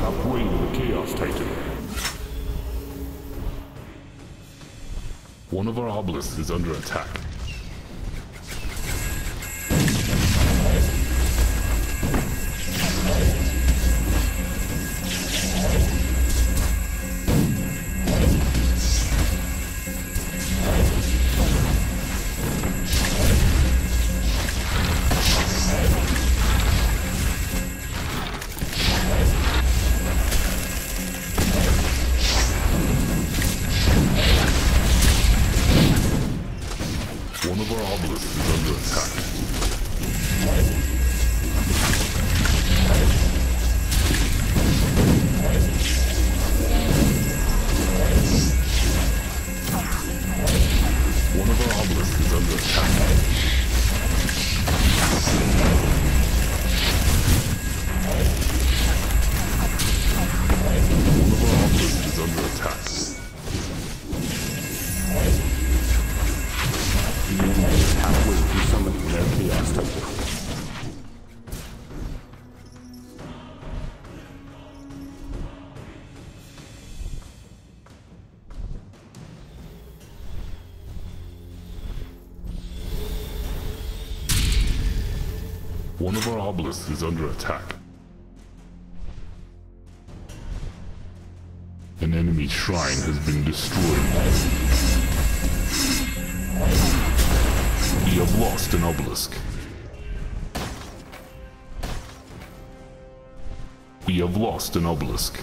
halfway to the Chaos Titan. One of our obelisks is under attack. One of our obelisks is under attack. One of our obelisks is under attack. One of our obelisks is under attack. The enemy is halfway to summoning their Chaos Titan. One of our obelisks is under attack. An enemy shrine has been destroyed. We have lost an obelisk. We have lost an obelisk.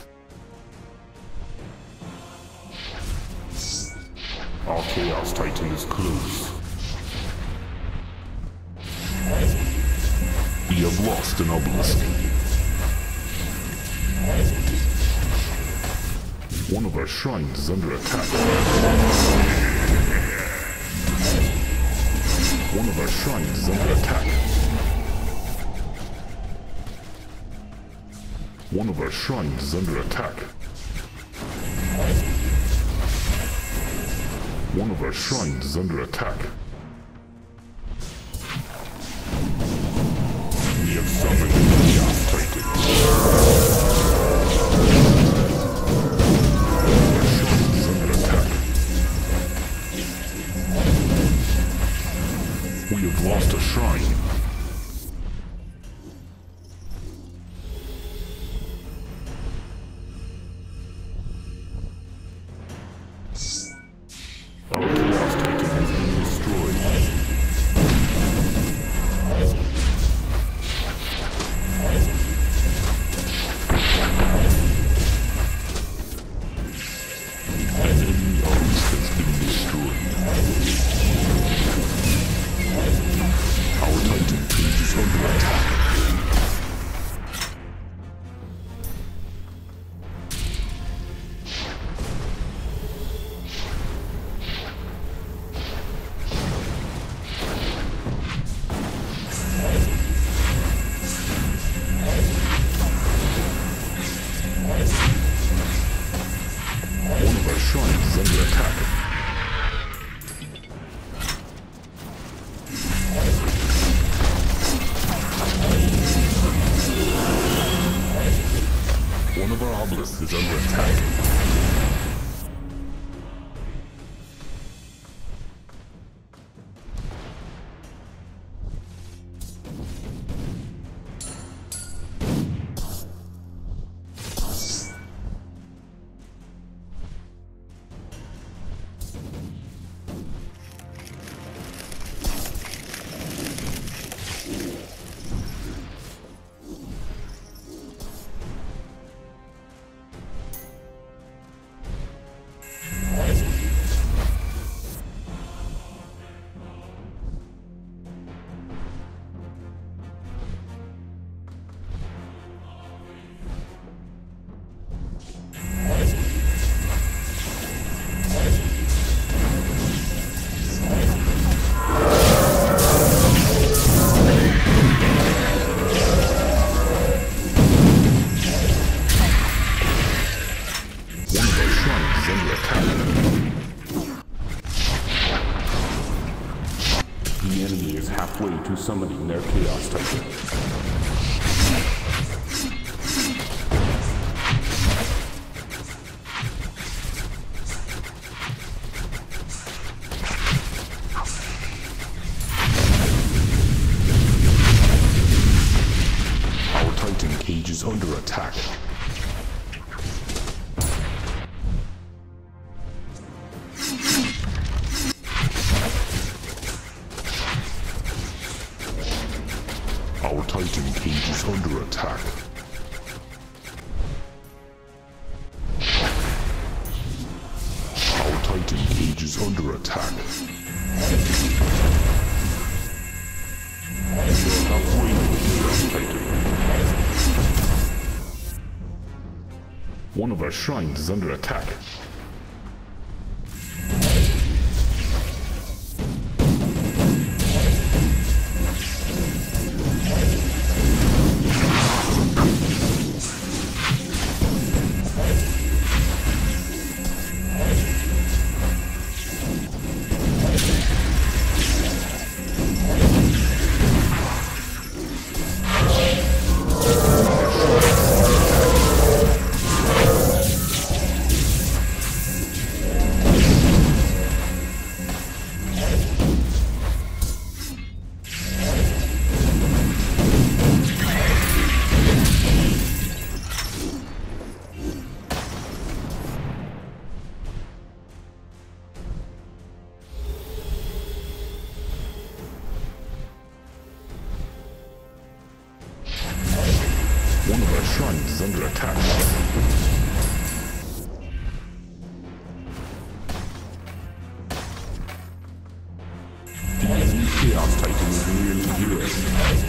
Our Chaos Titan is close. We have lost an obelisk. One of our shrines is under attack. One of our shrines is under attack. One of our shrines is under attack. One of our shrines is under attack. We have summoned the Chaos Titan. One of our shrines is under attack. We have lost a shrine. Our Chaos Titan has been destroyed. An enemy obelisk has been destroyed. Our Titan is under attack. One of our shrines is under attack. One of our obelisks is under attack. The enemy is halfway to summoning their Chaos Titan. cage is under attack. Our Titan cage is under attack. Our Titan cage is under attack. One of our shrines is under attack. One of our shrines is under attack. The enemy Chaos Titan is nearly here.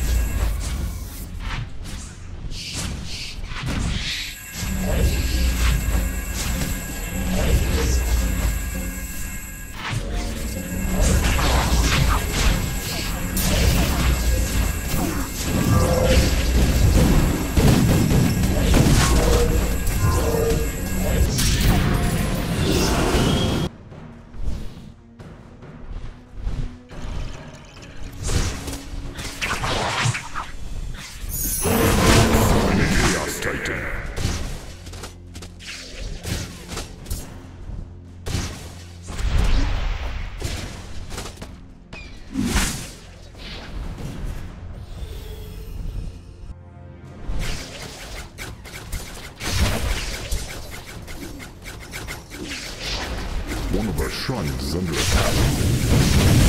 One of our shrines is under attack.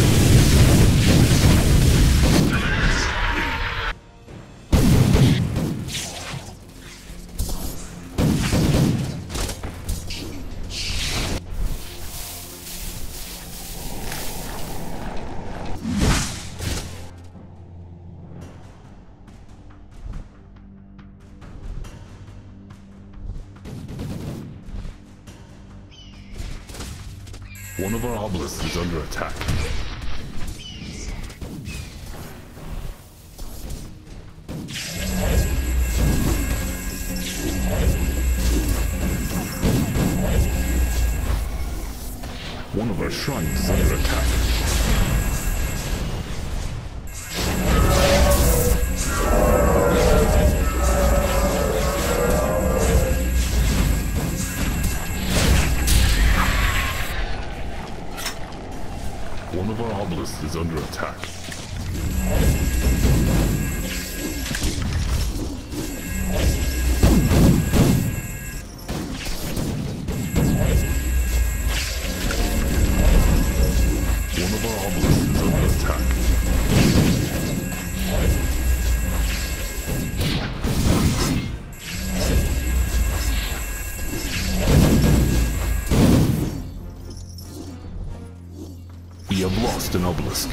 One of our obelisks is under attack. One of our shrines is under attack. One of our obelisks is under attack. One of our obelisks is under attack. We have lost an obelisk.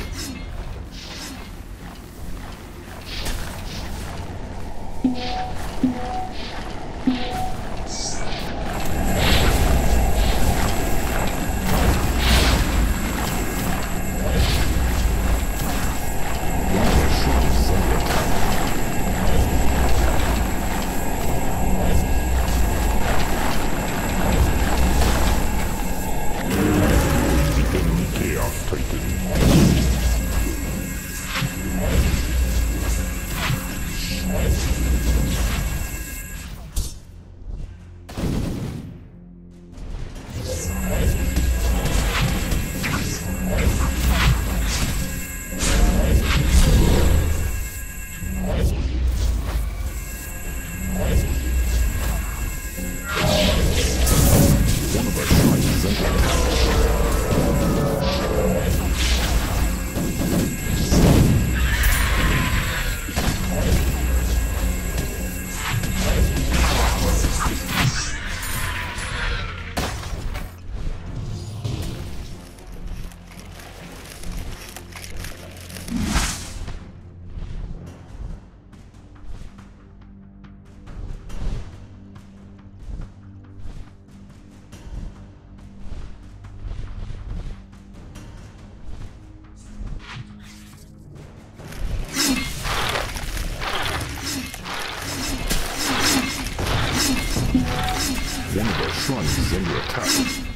One of our shrines is under attack.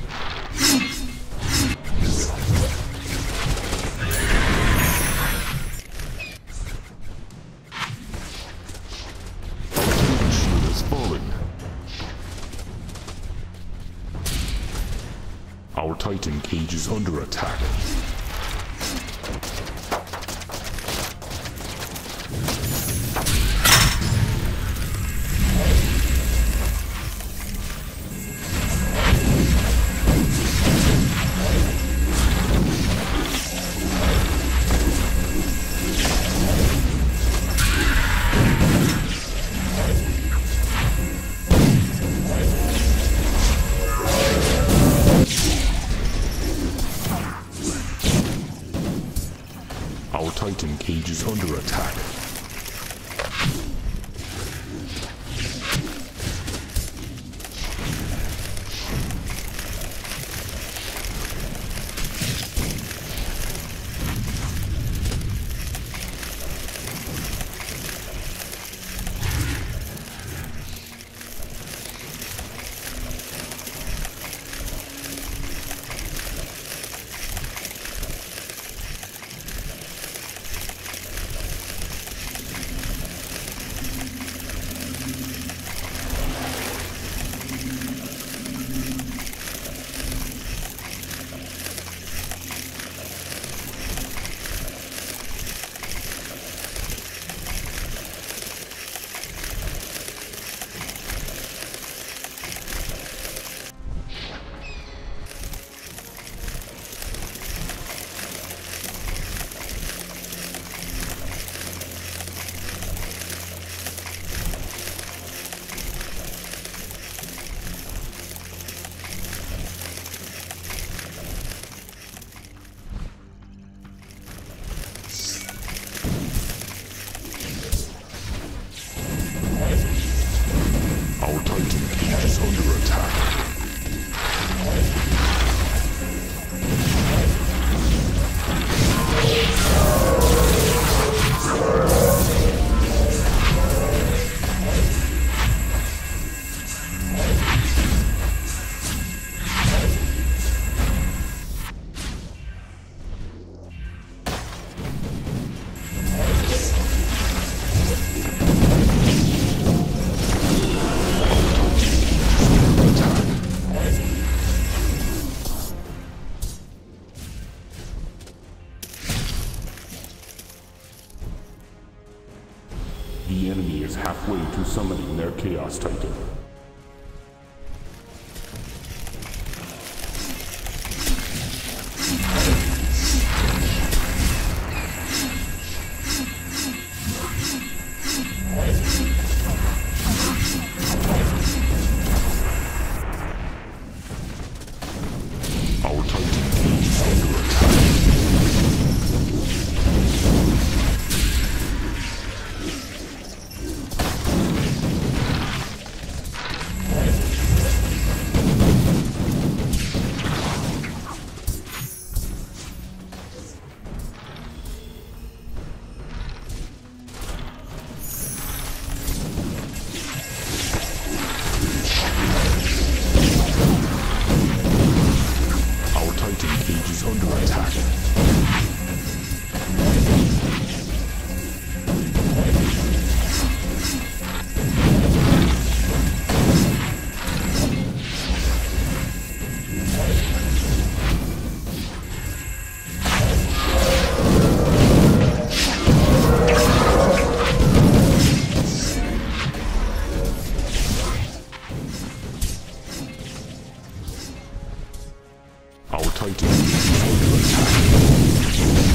Our Titan cage is under attack. Our Titan cage is under attack. Our Titan cage is under attack. The enemy is halfway to summoning their Chaos Titan. Our Titan cage is under attack. Is under attack. Our Titan is under attack.